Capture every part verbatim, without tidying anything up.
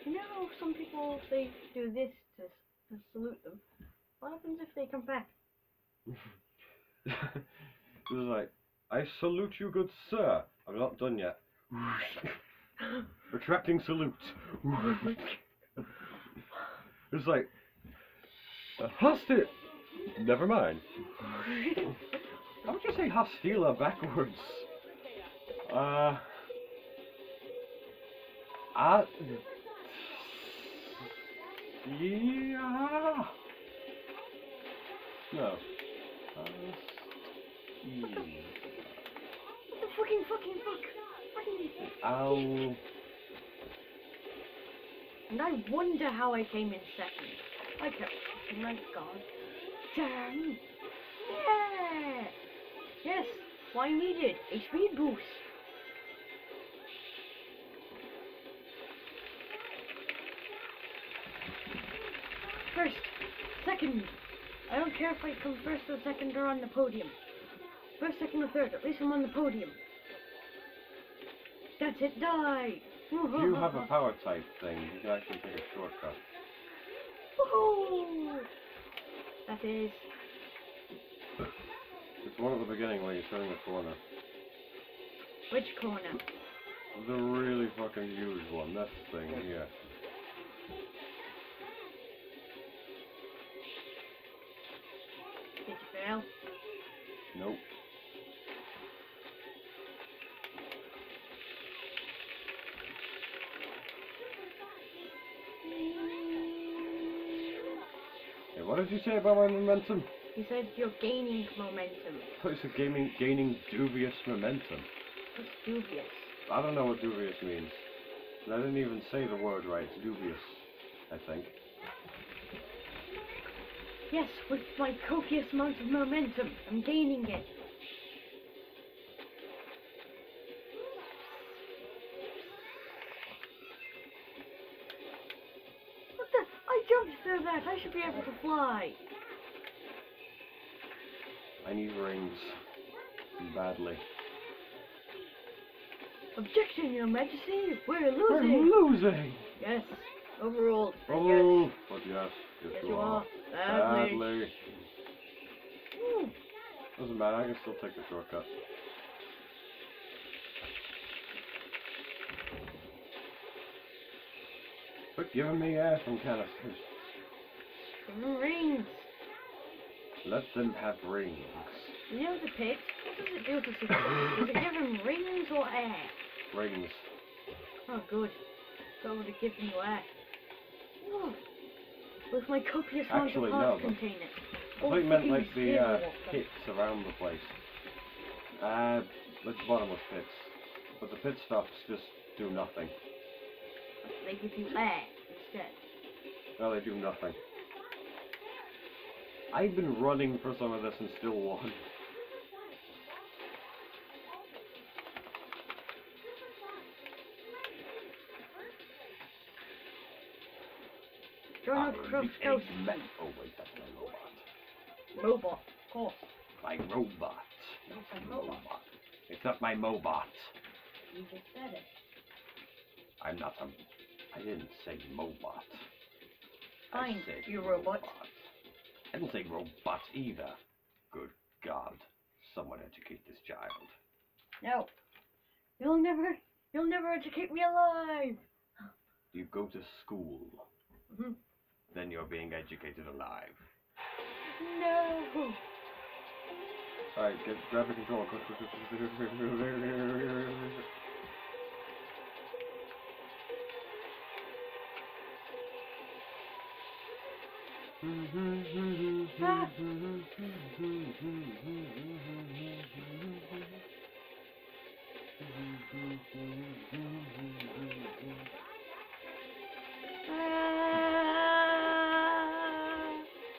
You know, some people say do this to, to salute them. What happens if they come back? It was like, I salute you, good sir. I'm not done yet. Retracting salute. It's like, hostile. Never mind. How would you say hostile backwards? Uh. Uh. Yeah. No. Uh, What the, what the fucking fucking fuck? Fucking. Ow. And I wonder how I came in second. I kept fucking like God. Damn. Yeah. Yes. What I needed. A speed boost. First. Second. I don't care if I come first or second or on the podium. First, second, or third. At least I'm on the podium. That's it. Die. If you have a power type thing, you can actually take a shortcut. Woohoo! That is. It's one at the beginning where you're turning the corner. Which corner? The really fucking huge one. This thing here. Did you fail? Nope. Hey, what did you say about my momentum? You said you're gaining momentum. I thought you said gaming, gaining dubious momentum. What's dubious? I don't know what dubious means. And I didn't even say the word right. It's dubious, I think. Yes, with my copious amount of momentum, I'm gaining it. What the? I jumped through that. I should be able to fly. I need rings. Badly. Objection, Your Majesty. We're losing. We're losing! Yes. Overall. Oh, Yes. but yes. Yes, Yes, you you are. are. Badly. Badly. Ooh. Doesn't matter, I can still take the shortcut. Quit giving me air from canisters. Rings. Let them have rings. You know the pit? What does it do to people? Does it give them rings or air? Rings. Oh, good. So it would have given you air. Oh. With my copious amount Actually, of parts no, but- container. I thought you meant like the uh, pits around the place. Uh, like the bottomless pits. But the pit stops just do nothing. They give you air instead. No, they do nothing. I've been running for some of this and still won. Join I our Crow am the Scouts. Eggman. Oh wait, that's my robot. Robot, of course. My robot. That's a Mobot. robot. It's not my mobot. You just said it. I'm not a... I didn't say mobot. Fine, I said you robot. I didn't say robot either. Good God. Someone educate this child. No. You'll never, you'll never educate me alive. You go to school. Mm-hmm. Then you're being educated alive. No. Alright, get, grab the controller. Quick, quick, quick, quick, quick, quick, quick, quick, quick. Ah. Ah.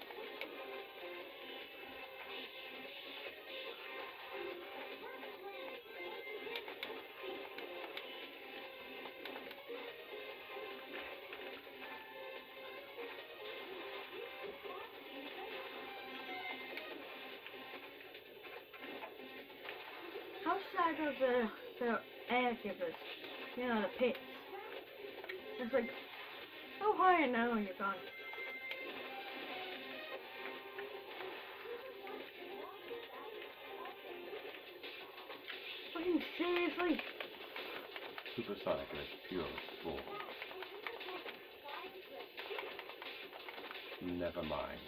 How sad are the, the air givers? You know, the pits. It's like Oh, hi, now you're gone. Fucking seriously? Supersonic is pure sport. Never mind.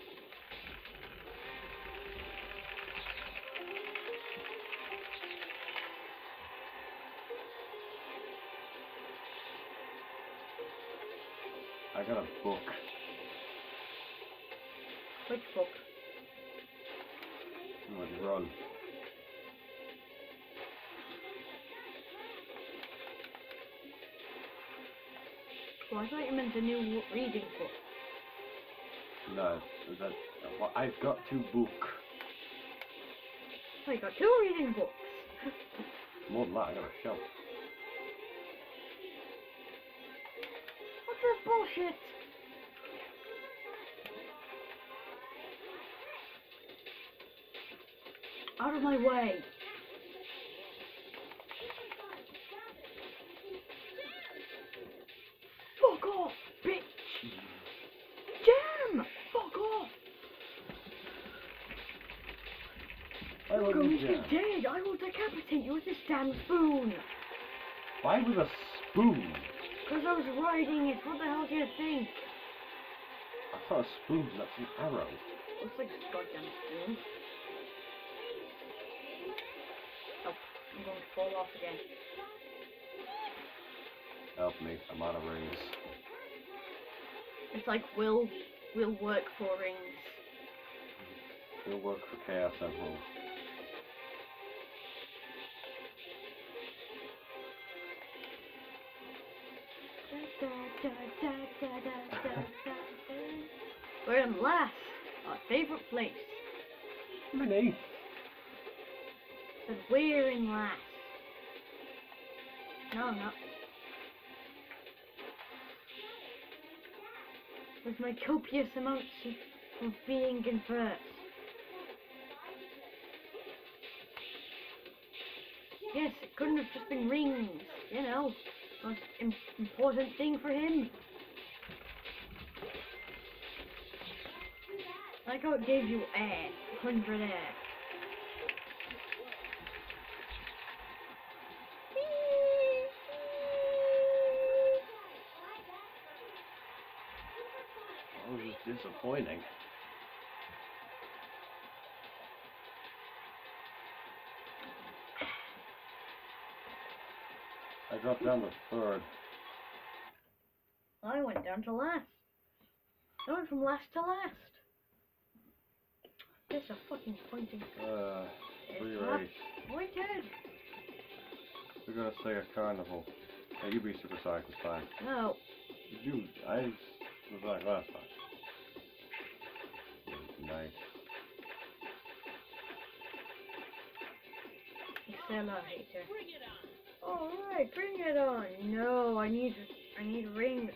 I got a book. Which book? Let's run. Well, I thought you meant a new reading book. No, that, well, I've got to book. I got two reading books. More than that, I got a shelf. What's this bullshit? Out of my way. Fuck off, bitch. Jam! Fuck off. I You're love going you, to be Jam. dead. I will decapitate you with this damn spoon. Why with a spoon? Because I was riding it. What the hell do you think? I thought a spoon, that's an arrow. Looks like a goddamn spoon. Oh, I'm going to fall off again. Help me, I'm out of rings. It's like will will work for rings. We'll work for Chaos Emerald. Da, da, da, da, da, da, da, da. We're in last, our favourite place. I'm in eighth. But we're in last. No, I'm not. With my copious amounts of, of being in first. Yes, it couldn't have just been rings, you know. Most im important thing for him. Like how it gave you air, one hundred air. That was just disappointing. I dropped down to third. I went down to last. I went from last to last. That's a fucking pointing. Uh, three It's not race. pointed. We're gonna say a carnival. Hey, you be supersonic this time. No. You, I was like last time. Nice. Stella hater. Alright, bring it on. No, I need I need rings.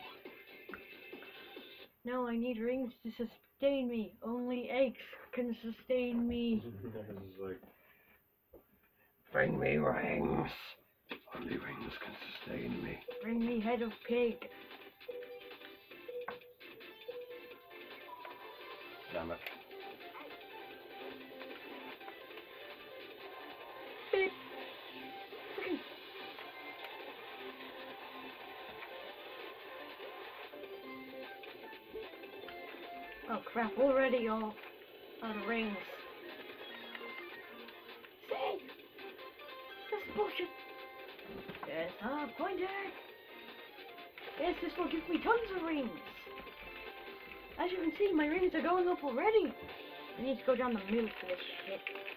No, I need rings to sustain me. Only eggs can sustain me. It's like, bring me rings. Only rings can sustain me. Bring me head of pig. Damn it. Beep. Fucking. Oh crap, already all out of rings. See? This bullshit. Yes, ah, pointed. Yes, this will give me tons of rings. As you can see, my rings are going up already. I need to go down the middle for this shit.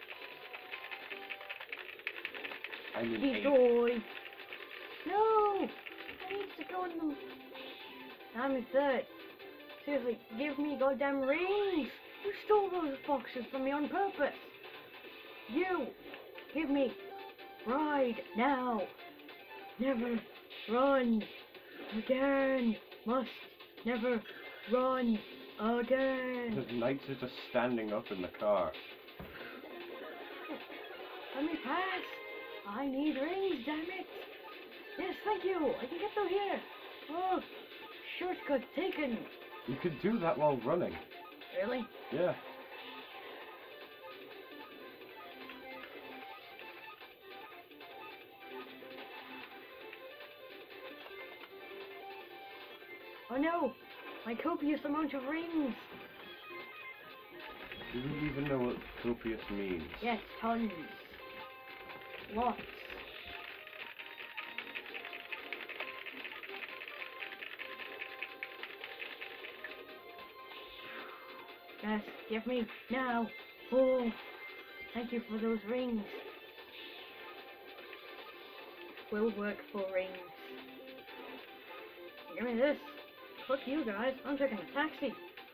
I'm in eighth. Destroy. No! I need to go in the... I'm in third. Seriously, give me goddamn rings! You stole those boxes from me on purpose! You! Give me... Ride now! Never run again! Must never run again! The knights are just standing up in the car. Let me pass! I need rings, damn it! Yes, thank you! I can get through here! Oh, short got taken. You could do that while running. Really? Yeah. Oh no! My copious amount of rings! Do you even know what copious means? Yes, tons. Lots. Yes, give me now. Oh, thank you for those rings. Will work for rings. Give me this. Fuck you guys, I'm taking a taxi.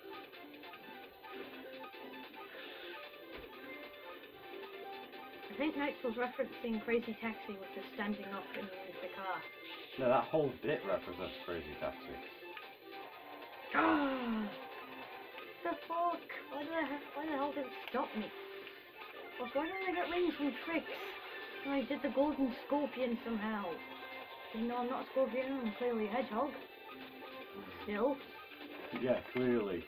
I think Knights was referencing Crazy Taxi with the standing up in the car. No, that whole bit represents Crazy Taxi. Ah! The fuck? Why the hell, why the hell did it stop me? Plus, why don't I get rings from Tricks? Oh, I did the golden scorpion somehow. Even though I'm not a scorpion, I'm clearly a hedgehog. Still. Yeah, clearly.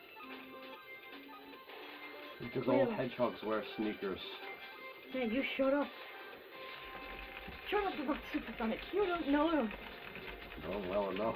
Because all hedgehogs wear sneakers. Yeah, you shut up. Shut up about Supersonic. You don't know him. Oh, well enough.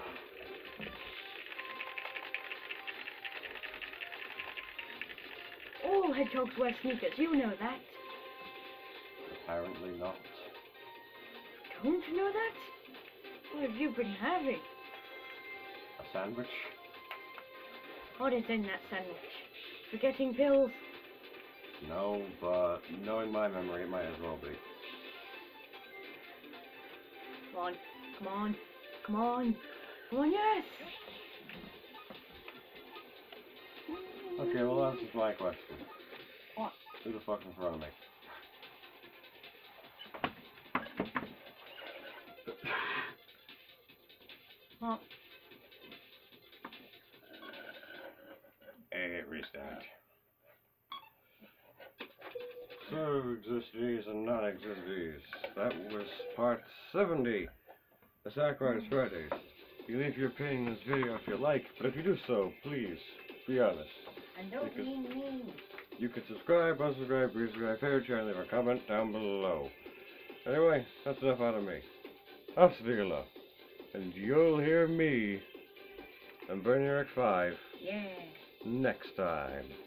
All hedgehogs wear sneakers. You know that. Apparently not. Don't you know that? What have you been having? A sandwich? What is in that sandwich? Forgetting pills? No, but knowing my memory, it might as well be. Come on, come on, come on, come on, yes! Okay, well that's just my question. What? Who the fuck in front of me? What? Hey, restart. So, existees and non-existees. That was part seventy. The Zack Riders Fridays. You leave your opinion in this video if you like, but if you do so, please, be honest. And don't You mean me. You can subscribe, unsubscribe, resubscribe, favorite channel, leave a comment down below. Anyway, that's enough out of me. Hasta luego. And you'll hear me and Bernie X five Yeah. next time.